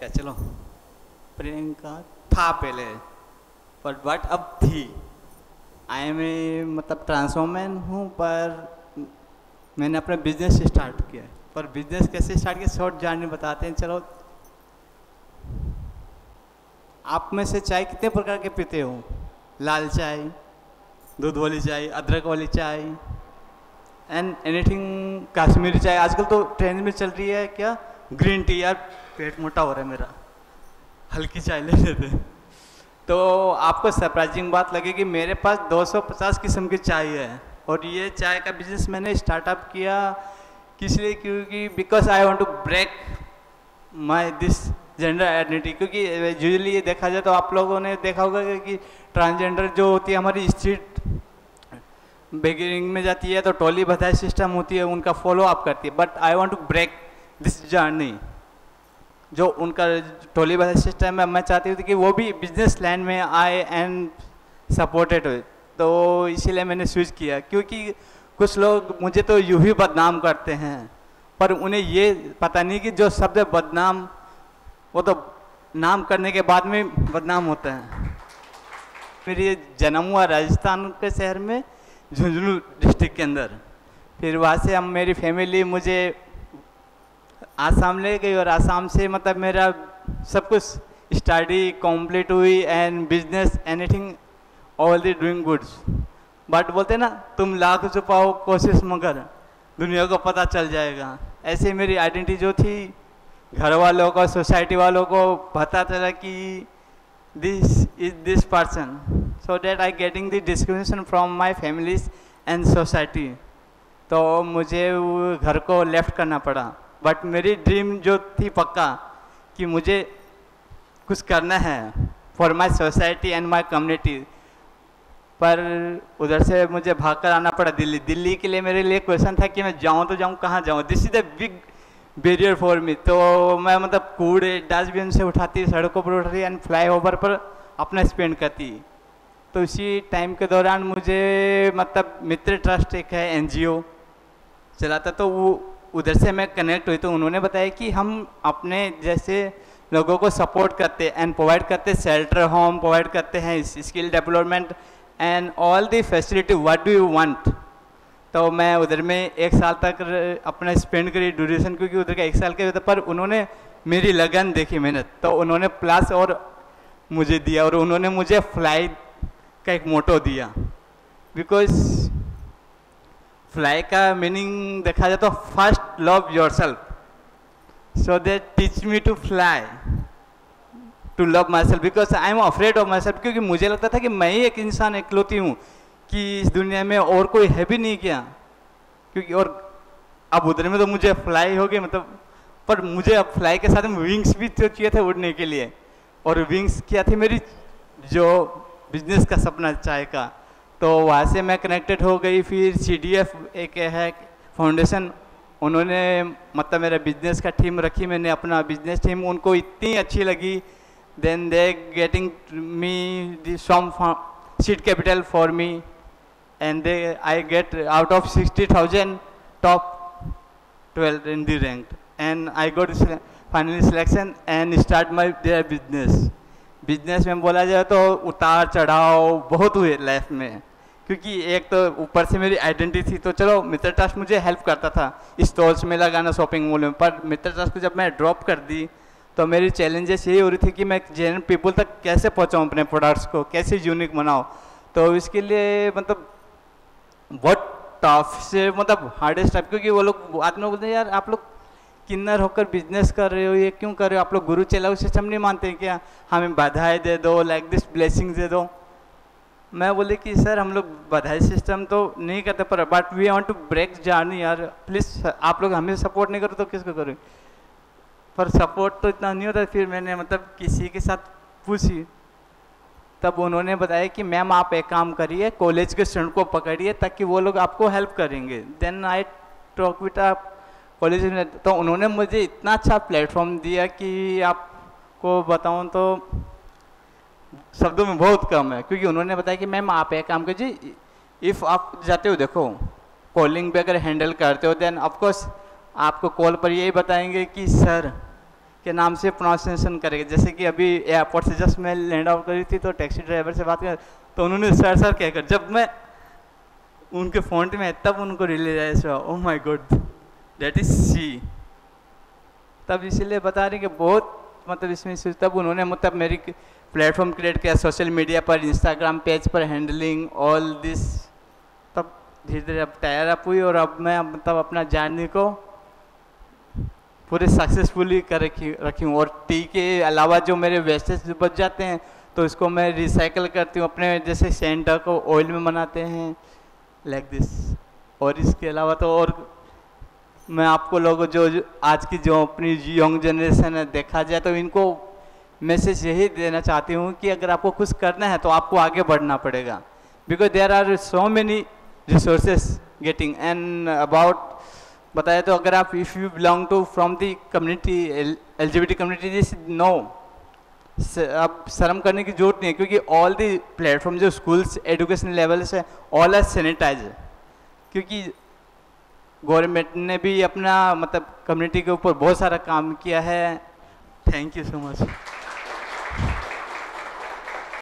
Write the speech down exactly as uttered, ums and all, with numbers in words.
प्रियंका, चलो प्रियंका था पहले, पर बट अब थी। आई एम ए मतलब ट्रांसफॉर्मन हूँ, पर मैंने अपना बिजनेस स्टार्ट किया है। पर बिजनेस कैसे स्टार्ट किया शॉर्ट जर्नी बताते हैं। चलो, आप में से चाय कितने प्रकार के पीते हो? लाल चाय, दूध वाली चाय, अदरक वाली चाय, एंड एनीथिंग, कश्मीरी चाय। आजकल तो ट्रेंड में चल रही है क्या, ग्रीन टी। यार पेट मोटा हो रहा है मेरा, हल्की चाय ले लेते। तो आपको सरप्राइजिंग बात लगेगी, मेरे पास दो सौ पचास किस्म की चाय है। और ये चाय का बिजनेस मैंने स्टार्टअप किया किस लिए, क्योंकि because I want to break my this gender identity. क्योंकि यूजुअली ये देखा जाए तो आप लोगों ने देखा होगा कि ट्रांसजेंडर जो होती है हमारी स्ट्रीट बिगिनिंग में जाती है तो टोली बधाई सिस्टम होती है, उनका फॉलो अप करती है। But I want to break this journey, जो उनका टोली बधाई सिस्टम है, मैं चाहती हूँ कि वो भी बिजनेस लाइन में आए एंड सपोर्टेड हो। तो इसीलिए मैंने स्विच किया, क्योंकि कुछ लोग मुझे तो यूँ ही बदनाम करते हैं, पर उन्हें ये पता नहीं कि जो शब्द बदनाम वो तो नाम करने के बाद में बदनाम होता है। मेरी ये जन्म हुआ राजस्थान के शहर में, झुंझुनू डिस्ट्रिक्ट के अंदर। फिर वहाँ से हम मेरी फैमिली मुझे आसाम ले गई, और आसाम से मतलब मेरा सब कुछ स्टडी कंप्लीट हुई and business anything all the doing goods. But बोलते ना, तुम लाख छुपाओ कोशिश मगर दुनिया को पता चल जाएगा। ऐसे मेरी आइडेंटिटी जो थी, घर वालों को, सोसाइटी वालों को पता चला कि this is this person, so that I getting the discrimination from my families and society. तो मुझे वो घर को लेफ्ट करना पड़ा। बट मेरी ड्रीम जो थी पक्का कि मुझे कुछ करना है for my society and my community, पर उधर से मुझे भाग कर आना पड़ा दिल्ली। दिल्ली के लिए मेरे लिए क्वेश्चन था कि मैं जाऊँ तो जाऊँ कहाँ जाऊँ, this is the big barrier for me. तो मैं मतलब कूड़े डस्टबिन से उठाती, सड़कों पर उठाती एंड फ्लाई ओवर पर अपना स्पेंड करती। तो इसी टाइम के दौरान मुझे मतलब मित्र ट्रस्ट एक है एनजीओ चलाता, तो वो उधर से मैं कनेक्ट हुई। तो उन्होंने बताया कि हम अपने जैसे लोगों को सपोर्ट करते एंड प्रोवाइड करते, शेल्टर होम प्रोवाइड करते हैं, skill development and all the facility what do you want. तो मैं उधर में एक साल तक अपना स्पेंड करी ड्यूरेशन, क्योंकि उधर का एक साल के होता, पर उन्होंने मेरी लगन देखी, मेहनत, तो उन्होंने प्लस और मुझे दिया। और उन्होंने मुझे फ्लाई का एक मोटो दिया, बिकॉज फ्लाई का मीनिंग देखा जाए तो first love yourself, so that teach me to fly to love myself, because I am afraid of myself. क्योंकि मुझे लगता था कि मैं ही एक इंसान इकलौती हूँ कि इस दुनिया में और कोई है भी नहीं क्या। क्योंकि और अब उधर में तो मुझे फ्लाई हो गई मतलब, पर मुझे अब फ्लाई के साथ में विंग्स भी तो चाहिए थे उड़ने के लिए। और विंग्स क्या थी मेरी जो बिजनेस का सपना चाय का, तो वहाँ से मैं कनेक्टेड हो गई। फिर सी डी एफ एक है फाउंडेशन, उन्होंने मतलब मेरा बिजनेस का टीम रखी, मैंने अपना बिजनेस टीम, उनको इतनी अच्छी लगी, then they getting me the some seed capital for me and they I get out of sixty thousand top twelve in the rank and I got finally selection and start my their business. Business में बोला जाए तो उतार चढ़ाव बहुत हुए life में, क्योंकि एक तो ऊपर से मेरी आइडेंटिटी थी। तो चलो मित्र ट्रस्ट मुझे हेल्प करता था स्टॉल्स में लगाना, शॉपिंग मॉल में, पर मित्र ट्रस्ट को जब मैं ड्रॉप कर दी तो मेरी चैलेंजेस यही हो रही थी कि मैं जेन्युइन पीपल तक कैसे पहुंचाऊं अपने प्रोडक्ट्स को, कैसे यूनिक बनाऊं। तो इसके लिए मतलब बहुत टफ से मतलब हार्डेस्ट टाइप, क्योंकि वो लोग आदमी लोग बोलते हैं यार आप लोग किन्नर होकर बिजनेस कर रहे हो, ये क्यों कर रहे हो, आप लोग गुरु चेला सिस्टम नहीं मानते क्या, हमें बधाई दे दो, लाइक दिस ब्लेसिंग दे दो। मैं बोले कि सर हम लोग बधाई सिस्टम तो नहीं करते, पर but we want to break journey यार, प्लीज़ आप लोग हमें सपोर्ट नहीं करो तो किसको करो। पर सपोर्ट तो इतना नहीं होता। फिर मैंने मतलब किसी के साथ पूछी, तब उन्होंने बताया कि मैम आप एक काम करिए, कॉलेज के स्टूडेंट को पकड़िए ताकि वो लोग आपको हेल्प करेंगे। देन आई टॉक विद आप कॉलेज में, तो उन्होंने मुझे इतना अच्छा प्लेटफॉर्म दिया कि आपको बताऊं तो शब्दों में बहुत कम है। क्योंकि उन्होंने बताया कि मैम आप एक काम कीजिए, इफ़ आप जाते हो देखो कॉलिंग पे अगर हैंडल करते हो, देन ऑफकोर्स आपको कॉल पर यही बताएंगे कि सर के नाम से प्रोनाउंसिएशन करेगा। जैसे कि अभी एयरपोर्ट से जस्ट मैं लैंड आउट करी थी तो टैक्सी ड्राइवर से बात कर तो उन्होंने सर सर कहकर, जब मैं उनके फ़ॉन्ट में तब उनको रियलाइज हुआ oh my god that is see. तब इसीलिए बता रहे कि बहुत मतलब इसमें तब उन्होंने मतलब मेरी प्लेटफॉर्म क्रिएट किया सोशल मीडिया पर, इंस्टाग्राम पेज पर हैंडलिंग ऑल दिस। तब धीरे धीरे अब तैयार अप हुई और अब मैं मतलब अपना जर्नी को पूरे सक्सेसफुली कर रखी रखी हूँ। और टी के अलावा जो मेरे वेस्टेज बच जाते हैं तो इसको मैं रिसाइकल करती हूँ, अपने जैसे सेंटर को ऑयल में बनाते हैं लाइक दिस। और इसके अलावा तो और मैं आपको लोगों जो, जो आज की जो अपनी यंग जनरेशन है देखा जाए तो इनको मैसेज यही देना चाहती हूँ कि अगर आपको कुछ करना है तो आपको आगे बढ़ना पड़ेगा, because there are so many resources getting and about बताया तो अगर आप if you belong to from the community LGBT community this no, अब शर्म करने की जरूरत नहीं है क्योंकि ऑल दी प्लेटफॉर्म जो स्कूल्स एजुकेशन लेवल से ऑल आर सैनिटाइज, क्योंकि गवर्नमेंट ने भी अपना मतलब कम्युनिटी के ऊपर बहुत सारा काम किया है। Thank you so much.